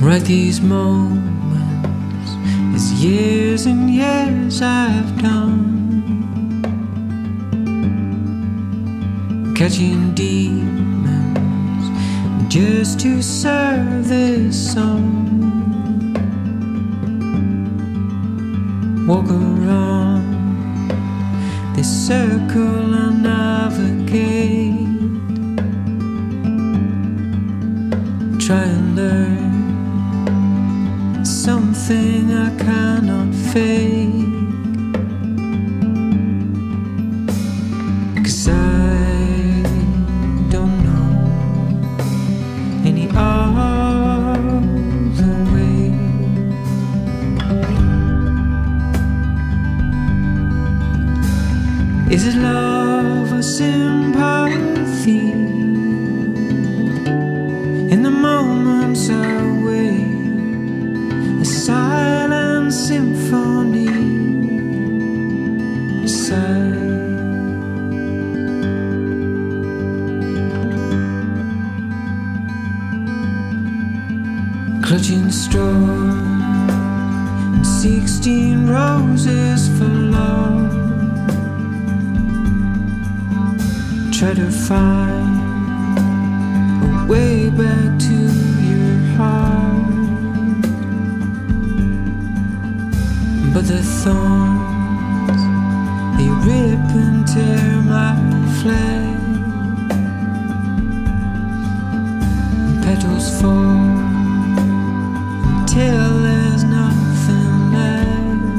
Write these moments as years and years I've done, catching demons just to serve this song. Walk around this circle I navigate, try and learn something I cannot fake. 'Cause I don't know any other way. Is it love or sympathy? In the moments I wait, a silent symphony beside. Clutching straw and 16 roses for love, try to find a way back to your heart, but the thorns, they rip and tear my flag. Petals fall until there's nothing left,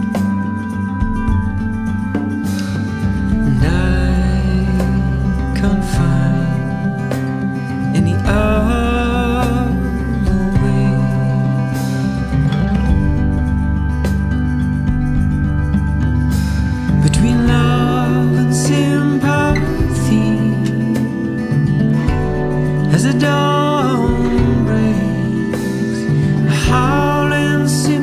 and I can't find any other way. Between love and sympathy, as the dawn breaks, a howling symphony